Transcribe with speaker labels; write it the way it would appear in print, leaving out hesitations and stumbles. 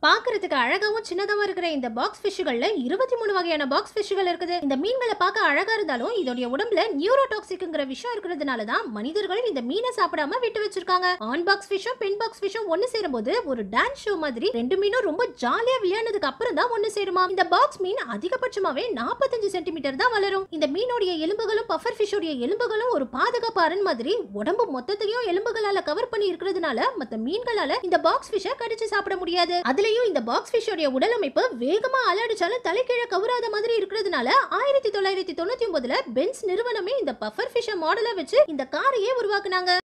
Speaker 1: பாக்குறதுக்கு அழகாவும் சின்னதாவும் இருக்கிற இந்த பாக்ஸ் ஃபிஷ்கள்ல 23 வகையான பாக்ஸ் ஃபிஷ்கள் இருக்குது. இந்த மீன்களை பார்க்க அழகா இருந்தாலும் இதோட உடம்புல நியூரோடாக்சிக்ங்கிற விஷயம் இருக்கிறதுனால தான் மனிதர்கள் இந்த மீனை சாப்பிடாம விட்டு வச்சிருக்காங்க. ஆன் பாக்ஸ் ஃபிஷ்ஷும் பெண் பாக்ஸ் ஃபிஷ்ஷும் ஒன்னு சேரும்போது ஒரு டான்ஸ் ஷோ மாதிரி ரெண்டு மீனும் ரொம்ப ஜாலியா விளையாடுனதுக்கு அப்புறம் தான் ஒன்னு சேருமா. இந்த பாக்ஸ் மீன் அதிகபட்சமாவே 45 சென்டிமீட்டர் தான் வளரும். இந்த மீனோட எலும்புகளும் பஃபர் ஃபிஷ்ஷோட எலும்புகளும் ஒரு பாதுகாப்பு அரண் மாதிரி உடம்பு மொத்தத்தையும் எலும்புகளால கவர் பண்ணி இருக்கிறதுனால மத்த மீன்களால இந்த பாக்ஸ் ஃபிஷ்ஷை கடிச்சு சாப்பிட முடியாது. அதுலயும் இந்த பாக்ஸ் ஃபிஷ்ஷோட உடல் அமைப்பு வேகமா அலடிச்சாலும் தலைகீழ கவராத மாதிரி இருக்கிறதுனால 1999ல பென்ஸ் நிறுவனமே இந்த பஃபர் ஃபிஷ்ஷை மாடலா வச்சு இந்த காரையே உருவாக்குனாங்க.